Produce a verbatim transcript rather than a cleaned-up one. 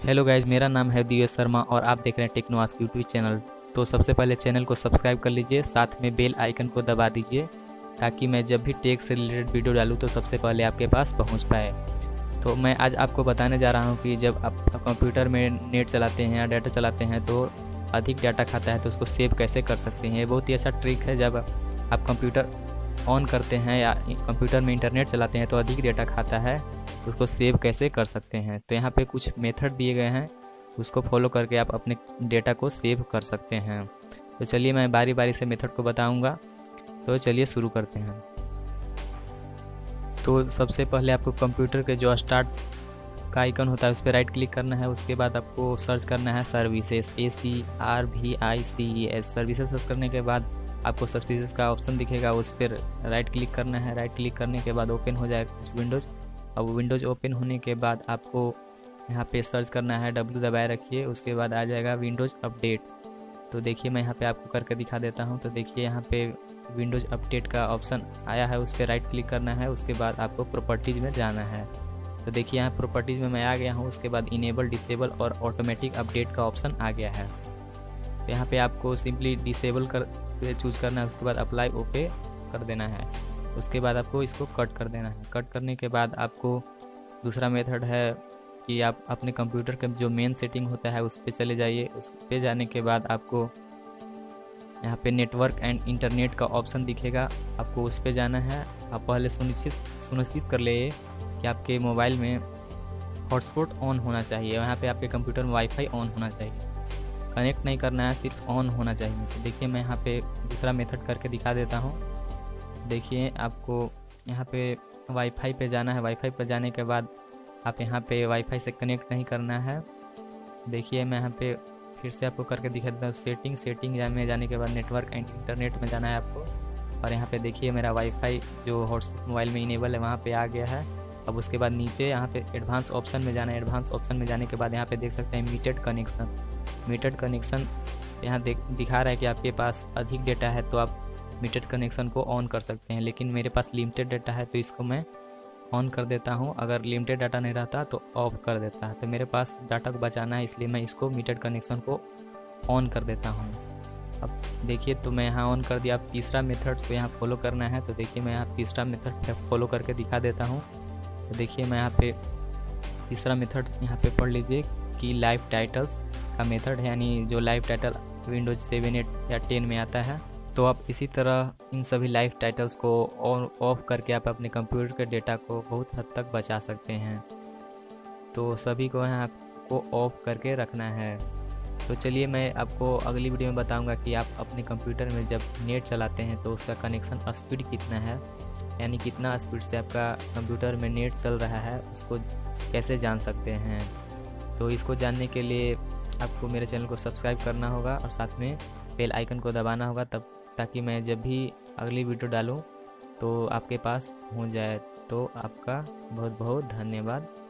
Hello guys, मेरा नाम है दिव्य शर्मा और आप देख रहे हैं टेक्नो आस्क यूट्यूब चैनल। तो सबसे पहले चैनल को सब्सक्राइब कर लीजिए, साथ में बेल आइकन को दबा दीजिए ताकि मैं जब भी टेक से रिलेटेड वीडियो डालूँ तो सबसे पहले आपके पास पहुंच पाए। तो मैं आज आपको बताने जा रहा हूं कि जब आप कंप्यूटर में नेट चलाते हैं या डाटा चलाते हैं तो अधिक डाटा खाता है तो उसको सेव कैसे कर सकते हैं। ये बहुत ही अच्छा ट्रिक है। जब आप कंप्यूटर ऑन करते हैं या कंप्यूटर में इंटरनेट चलाते हैं तो अधिक डाटा खाता है, उसको सेव कैसे कर सकते हैं। तो यहाँ पे कुछ मेथड दिए गए हैं, उसको फॉलो करके आप अपने डेटा को सेव कर सकते हैं। तो चलिए मैं बारी बारी से मेथड को बताऊंगा। तो चलिए शुरू करते हैं। तो सबसे पहले आपको कंप्यूटर के जो स्टार्ट का आइकन होता है उस पर राइट क्लिक करना है। उसके बाद आपको सर्च करना है services, A C R V I C E S. Services search करने के बाद आपको सर्विसेज का ऑप्शन दिखेगा, उस पर राइट क्लिक करना है। राइट क्लिक करने के बाद ओपन हो जाएगा कुछ विंडोज़। अब विंडोज़ ओपन होने के बाद आपको यहाँ पे सर्च करना है, डब्ल्यू दबाए रखिए। उसके बाद आ जाएगा विंडोज़ अपडेट। तो देखिए मैं यहाँ पे आपको करके दिखा देता हूँ। तो देखिए यहाँ पे विंडोज़ अपडेट का ऑप्शन आया है, उस पर राइट क्लिक करना है। उसके बाद आपको प्रॉपर्टीज़ में जाना है। तो देखिए यहाँ प्रॉपर्टीज़ में मैं आ गया हूँ। उसके बाद इनेबल, डिसेबल और ऑटोमेटिक अपडेट का ऑप्शन आ गया है। तो यहाँ पे आपको सिंपली डिसेबल कर चूज़ करना है। उसके बाद अप्लाई ओके कर देना है। उसके बाद आपको इसको कट कर देना है। कट करने के बाद आपको दूसरा मेथड है कि आप अपने कंप्यूटर का जो मेन सेटिंग होता है उस पर चले जाइए। उस पर जाने के बाद आपको यहाँ पे नेटवर्क एंड इंटरनेट का ऑप्शन दिखेगा, आपको उस पर जाना है। आप पहले सुनिश्चित सुनिश्चित कर ले कि आपके मोबाइल में हॉटस्पॉट ऑन होना चाहिए। यहाँ पे आपके कंप्यूटर में वाईफाई ऑन होना चाहिए, कनेक्ट नहीं करना है, सिर्फ ऑन होना चाहिए। तो देखिए मैं यहाँ पे दूसरा मेथड करके दिखा देता हूँ। देखिए आपको यहाँ पे वाईफाई पे जाना है। वाईफाई पे जाने के बाद आप यहाँ पे वाईफाई से कनेक्ट नहीं करना है। देखिए मैं यहाँ पे फिर से आपको करके दिखा देता हूँ। सेटिंग सेटिंग में जाने के बाद नेटवर्क एंड इंटरनेट में जाना है आपको। और यहाँ पे देखिए मेरा वाईफाई जो हॉटस्पॉट मोबाइल में इनेबल है वहाँ पे आ गया है। अब उसके बाद नीचे यहाँ पे एडवांस ऑप्शन में जाना है। एडवांस ऑप्शन में जाने के बाद यहाँ पे देख सकते हैं मीटेड कनेक्शन। मीटेड कनेक्शन यहाँ देख दिखा रहा है कि आपके पास अधिक डेटा है तो आप मीटेड कनेक्शन को ऑन कर सकते हैं, लेकिन मेरे पास लिमिटेड डाटा है तो इसको मैं ऑन कर देता हूं। अगर लिमिटेड डाटा नहीं रहता तो ऑफ कर देता है। तो मेरे पास डाटा को बचाना है इसलिए मैं इसको मीटेड कनेक्शन को ऑन कर देता हूं। अब देखिए तो मैं यहाँ ऑन कर दिया। अब तीसरा मेथड को यहाँ फॉलो करना है। तो देखिए मैं यहाँ तीसरा मेथड फॉलो करके दिखा देता हूँ। तो देखिए मैं यहाँ पे तीसरा मेथड यहाँ पे पढ़ लीजिए कि लाइव टाइटल्स का मेथड है, यानी जो live title Windows seven eight या टेन में आता है। तो आप इसी तरह इन सभी लाइव टाइटल्स को ऑन ऑफ करके आप अपने कंप्यूटर के डेटा को बहुत हद तक बचा सकते हैं। तो सभी को यहाँ आपको ऑफ करके रखना है। तो चलिए मैं आपको अगली वीडियो में बताऊंगा कि आप अपने कंप्यूटर में जब नेट चलाते हैं तो उसका कनेक्शन स्पीड कितना है, यानी कितना स्पीड से आपका कंप्यूटर में नेट चल रहा है उसको कैसे जान सकते हैं। तो इसको जानने के लिए आपको मेरे चैनल को सब्सक्राइब करना होगा और साथ में बेल आइकन को दबाना होगा, तब ताकि मैं जब भी अगली वीडियो डालूं तो आपके पास हो जाए। तो आपका बहुत बहुत धन्यवाद।